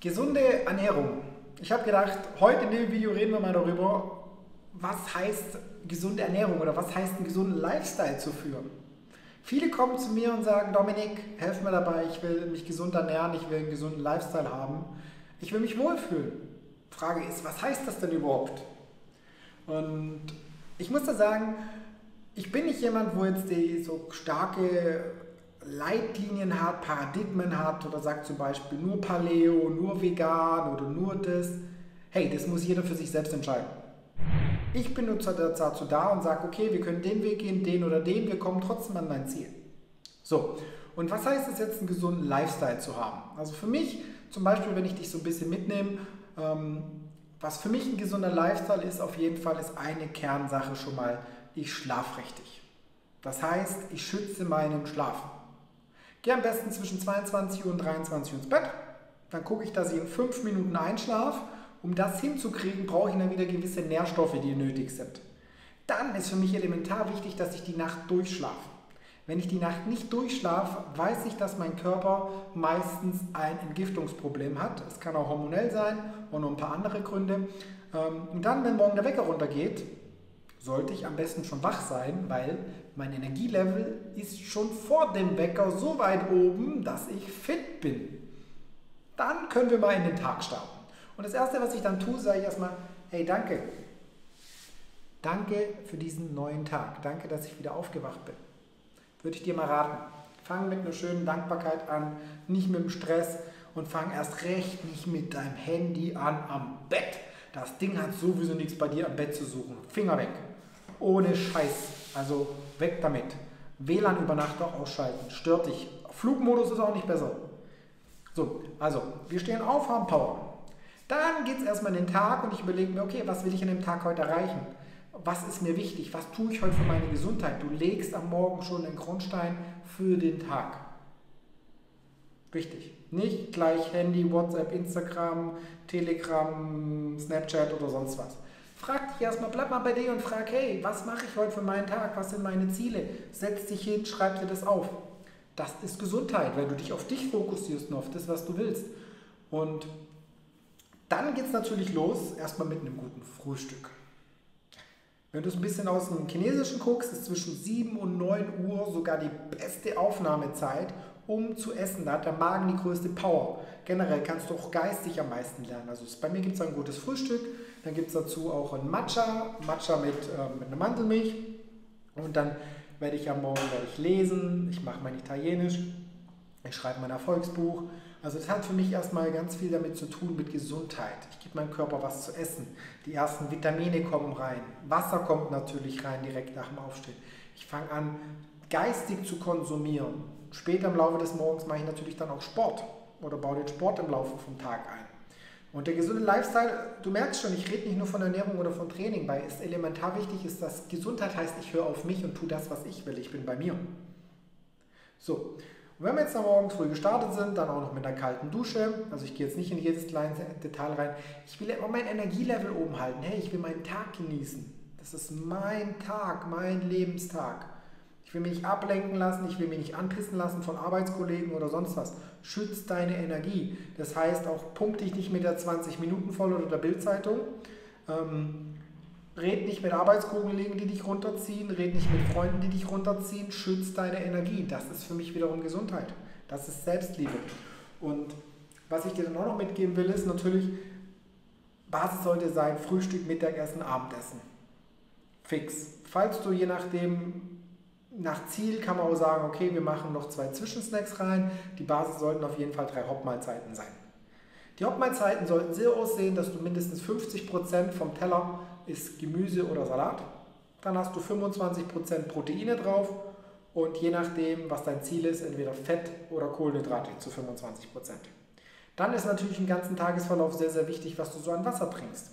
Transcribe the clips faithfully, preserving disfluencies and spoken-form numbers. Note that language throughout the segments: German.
Gesunde Ernährung. Ich habe gedacht, heute in dem Video reden wir mal darüber, was heißt gesunde Ernährung oder was heißt einen gesunden Lifestyle zu führen. Viele kommen zu mir und sagen, Dominik, helf mir dabei, ich will mich gesund ernähren, ich will einen gesunden Lifestyle haben, ich will mich wohlfühlen. Frage ist, was heißt das denn überhaupt? Und ich muss da sagen, ich bin nicht jemand, wo jetzt die so starke Leitlinien hat, Paradigmen hat oder sagt zum Beispiel nur Paleo, nur vegan oder nur das. Hey, das muss jeder für sich selbst entscheiden. Ich bin nur dazu da und sage, okay, wir können den Weg gehen, den oder den, wir kommen trotzdem an mein Ziel. So, und was heißt es jetzt, einen gesunden Lifestyle zu haben? Also für mich, zum Beispiel, wenn ich dich so ein bisschen mitnehme, ähm, was für mich ein gesunder Lifestyle ist, auf jeden Fall ist eine Kernsache schon mal, ich schlafe richtig. Das heißt, ich schütze meinen Schlaf. Gehe am besten zwischen zweiundzwanzig Uhr und dreiundzwanzig Uhr ins Bett. Dann gucke ich, dass ich in fünf Minuten einschlafe. Um das hinzukriegen, brauche ich dann wieder gewisse Nährstoffe, die nötig sind. Dann ist für mich elementar wichtig, dass ich die Nacht durchschlafe. Wenn ich die Nacht nicht durchschlafe, weiß ich, dass mein Körper meistens ein Entgiftungsproblem hat. Es kann auch hormonell sein und noch ein paar andere Gründe. Und dann, wenn morgen der Wecker runtergeht, sollte ich am besten schon wach sein, weil mein Energielevel ist schon vor dem Wecker so weit oben, dass ich fit bin. Dann können wir mal in den Tag starten. Und das Erste, was ich dann tue, sage ich erstmal, hey, danke. Danke für diesen neuen Tag. Danke, dass ich wieder aufgewacht bin. Würde ich dir mal raten. Fang mit einer schönen Dankbarkeit an, nicht mit dem Stress und fang erst recht nicht mit deinem Handy an am Bett. Das Ding hat sowieso nichts bei dir am Bett zu suchen. Finger weg. Ohne Scheiß. Also weg damit. W L A N über Nacht auch ausschalten. Stört dich. Flugmodus ist auch nicht besser. So, also, wir stehen auf, haben Power. Dann geht es erstmal in den Tag und ich überlege mir, okay, was will ich an dem Tag heute erreichen? Was ist mir wichtig? Was tue ich heute für meine Gesundheit? Du legst am Morgen schon den Grundstein für den Tag. Wichtig. Nicht gleich Handy, WhatsApp, Instagram, Telegram, Snapchat oder sonst was. Frag dich erstmal, bleib mal bei dir und frag, hey, was mache ich heute für meinen Tag? Was sind meine Ziele? Setz dich hin, schreib dir das auf. Das ist Gesundheit, weil du dich auf dich fokussierst und auf das, was du willst. Und dann geht es natürlich los, erstmal mit einem guten Frühstück. Wenn du es ein bisschen aus dem Chinesischen guckst, ist zwischen sieben und neun Uhr sogar die beste Aufnahmezeit, um zu essen. Da hat der Magen die größte Power. Generell kannst du auch geistig am meisten lernen. Also bei mir gibt es ein gutes Frühstück, dann gibt es dazu auch ein Matcha, Matcha mit, äh, mit einer Mandelmilch. Und dann werde ich am Morgen werde ich lesen, ich mache mein Italienisch, ich schreibe mein Erfolgsbuch. Also das hat für mich erstmal ganz viel damit zu tun mit Gesundheit. Ich gebe meinem Körper was zu essen. Die ersten Vitamine kommen rein. Wasser kommt natürlich rein direkt nach dem Aufstehen. Ich fange an, geistig zu konsumieren. Später im Laufe des Morgens mache ich natürlich dann auch Sport oder baue den Sport im Laufe vom Tag ein. Und der gesunde Lifestyle, du merkst schon, ich rede nicht nur von Ernährung oder von Training, weil es elementar wichtig ist, dass Gesundheit heißt, ich höre auf mich und tue das, was ich will. Ich bin bei mir. So. Und wenn wir jetzt am Morgen früh gestartet sind, dann auch noch mit einer kalten Dusche, also ich gehe jetzt nicht in jedes kleine Detail rein, ich will immer mein Energielevel oben halten, hey, ich will meinen Tag genießen. Das ist mein Tag, mein Lebenstag. Ich will mich nicht ablenken lassen, ich will mich nicht anpissen lassen von Arbeitskollegen oder sonst was. Schütz deine Energie. Das heißt auch, pump dich nicht mit der zwanzig Minuten voll oder der Bildzeitung. Ähm, Red nicht mit Arbeitskollegen, die dich runterziehen, red nicht mit Freunden, die dich runterziehen, schütz deine Energie. Das ist für mich wiederum Gesundheit. Das ist Selbstliebe. Und was ich dir dann auch noch mitgeben will, ist natürlich, Basis sollte sein, Frühstück, Mittagessen, Abendessen. Fix. Falls du je nachdem, nach Ziel kann man auch sagen, okay, wir machen noch zwei Zwischensnacks rein. Die Basis sollten auf jeden Fall drei Hauptmahlzeiten sein. Die Hauptmahlzeiten sollten so aussehen, dass du mindestens fünfzig Prozent vom Teller ist Gemüse oder Salat. Dann hast du fünfundzwanzig Prozent Proteine drauf und je nachdem, was dein Ziel ist, entweder Fett oder Kohlenhydrate zu fünfundzwanzig Prozent. Dann ist natürlich im ganzen Tagesverlauf sehr, sehr wichtig, was du so an Wasser trinkst.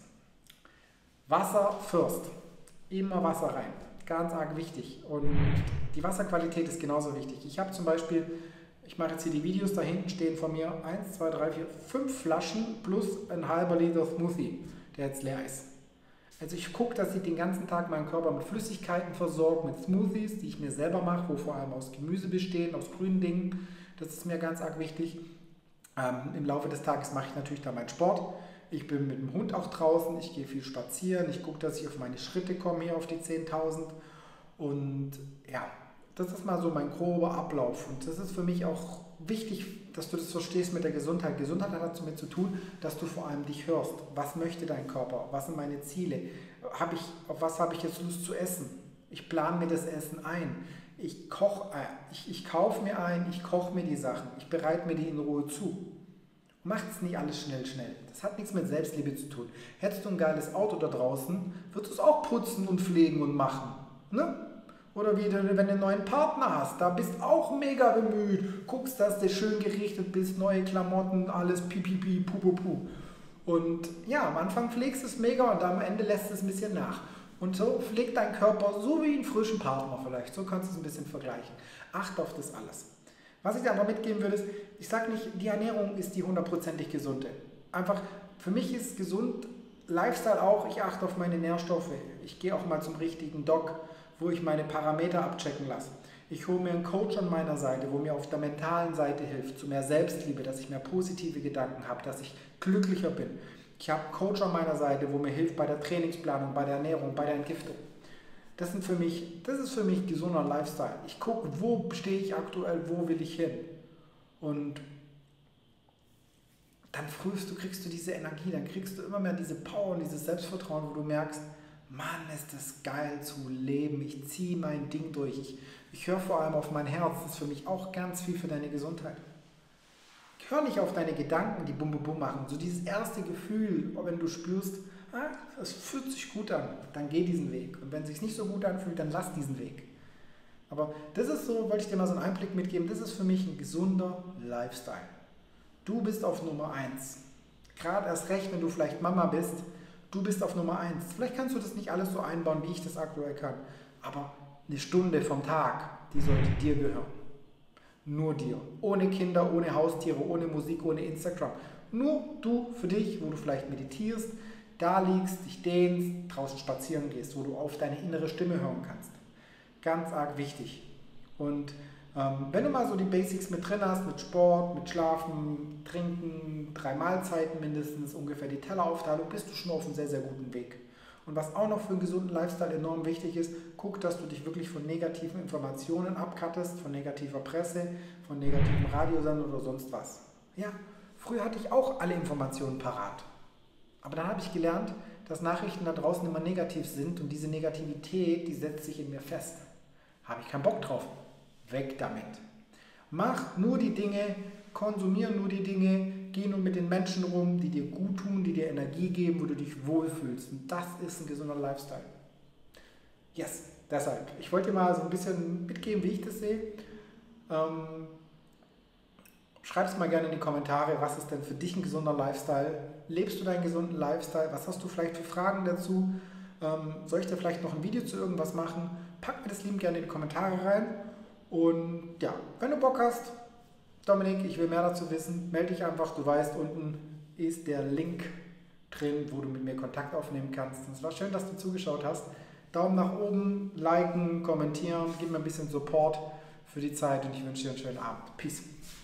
Wasser first. Immer Wasser rein. Ganz arg wichtig. Und die Wasserqualität ist genauso wichtig. Ich habe zum Beispiel, ich mache jetzt hier die Videos, da hinten stehen von mir eins, zwei, drei, vier, fünf Flaschen plus ein halber Liter Smoothie, der jetzt leer ist. Also ich gucke, dass ich den ganzen Tag meinen Körper mit Flüssigkeiten versorge, mit Smoothies, die ich mir selber mache, wo vor allem aus Gemüse bestehen, aus grünen Dingen. Das ist mir ganz arg wichtig. Ähm, Im Laufe des Tages mache ich natürlich dann meinen Sport. Ich bin mit dem Hund auch draußen, ich gehe viel spazieren, ich gucke, dass ich auf meine Schritte komme, hier auf die zehntausend. Und ja, das ist mal so mein grober Ablauf. Und das ist für mich auch wichtig, dass du das verstehst mit der Gesundheit. Gesundheit hat damit zu tun, dass du vor allem dich hörst. Was möchte dein Körper? Was sind meine Ziele? Hab ich, auf was habe ich jetzt Lust zu essen? Ich plane mir das Essen ein. Ich, koch, äh, ich, ich kaufe mir ein, ich koche mir die Sachen. Ich bereite mir die in Ruhe zu. Macht es nicht alles schnell, schnell. Das hat nichts mit Selbstliebe zu tun. Hättest du ein geiles Auto da draußen, würdest du es auch putzen und pflegen und machen. Ne? Oder wie du, wenn du einen neuen Partner hast, da bist auch mega bemüht. Guckst, dass du schön gerichtet bist, neue Klamotten, alles pipipi, pu, pu, pu. Und ja, am Anfang pflegst du es mega und am Ende lässt es ein bisschen nach. Und so pflegt dein Körper so wie einen frischen Partner vielleicht. So kannst du es ein bisschen vergleichen. Achte auf das alles. Was ich dir aber mitgeben würde, ist, ich sage nicht, die Ernährung ist die hundertprozentig gesunde. Einfach, für mich ist gesund Lifestyle auch, ich achte auf meine Nährstoffe. Ich gehe auch mal zum richtigen Doc, wo ich meine Parameter abchecken lasse. Ich hole mir einen Coach an meiner Seite, wo mir auf der mentalen Seite hilft, zu mehr Selbstliebe, dass ich mehr positive Gedanken habe, dass ich glücklicher bin. Ich habe einen Coach an meiner Seite, wo mir hilft bei der Trainingsplanung, bei der Ernährung, bei der Entgiftung. Das, sind für mich, das ist für mich gesunder Lifestyle. Ich gucke, wo stehe ich aktuell, wo will ich hin. Und dann frühst du, kriegst du diese Energie, dann kriegst du immer mehr diese Power und dieses Selbstvertrauen, wo du merkst, Mann, ist das geil zu leben, ich ziehe mein Ding durch. Ich, ich höre vor allem auf mein Herz, das ist für mich auch ganz viel für deine Gesundheit. Hör nicht auf deine Gedanken, die bum bum bum machen. So dieses erste Gefühl, wenn du spürst, ah, das fühlt sich gut an, dann geh diesen Weg. Und wenn es sich nicht so gut anfühlt, dann lass diesen Weg. Aber das ist so, wollte ich dir mal so einen Einblick mitgeben, das ist für mich ein gesunder Lifestyle. Du bist auf Nummer eins. Gerade erst recht, wenn du vielleicht Mama bist, du bist auf Nummer eins. Vielleicht kannst du das nicht alles so einbauen, wie ich das aktuell kann. Aber eine Stunde vom Tag, die sollte dir gehören. Nur dir. Ohne Kinder, ohne Haustiere, ohne Musik, ohne Instagram. Nur du für dich, wo du vielleicht meditierst, da liegst, dich dehnst, draußen spazieren gehst, wo du auf deine innere Stimme hören kannst. Ganz arg wichtig. Und ähm, wenn du mal so die Basics mit drin hast, mit Sport, mit Schlafen, Trinken, drei Mahlzeiten mindestens, ungefähr die Telleraufteilung, bist du schon auf einem sehr, sehr guten Weg. Und was auch noch für einen gesunden Lifestyle enorm wichtig ist, guck, dass du dich wirklich von negativen Informationen abkattest, von negativer Presse, von negativen Radiosendern oder sonst was. Ja, früher hatte ich auch alle Informationen parat. Aber dann habe ich gelernt, dass Nachrichten da draußen immer negativ sind und diese Negativität, die setzt sich in mir fest. Habe ich keinen Bock drauf. Weg damit. Mach nur die Dinge, konsumiere nur die Dinge, geh nur mit den Menschen rum, die dir gut tun, die dir Energie geben, wo du dich wohlfühlst. Und das ist ein gesunder Lifestyle. Yes, deshalb. Ich wollte dir mal so ein bisschen mitgeben, wie ich das sehe. Ähm, Schreib es mal gerne in die Kommentare, was ist denn für dich ein gesunder Lifestyle? Lebst du deinen gesunden Lifestyle? Was hast du vielleicht für Fragen dazu? Ähm, soll ich dir vielleicht noch ein Video zu irgendwas machen? Pack mir das liebend gerne in die Kommentare rein. Und ja, wenn du Bock hast, Dominik, ich will mehr dazu wissen, melde dich einfach. Du weißt, unten ist der Link drin, wo du mit mir Kontakt aufnehmen kannst. Es war schön, dass du zugeschaut hast. Daumen nach oben, liken, kommentieren, gib mir ein bisschen Support für die Zeit und ich wünsche dir einen schönen Abend. Peace.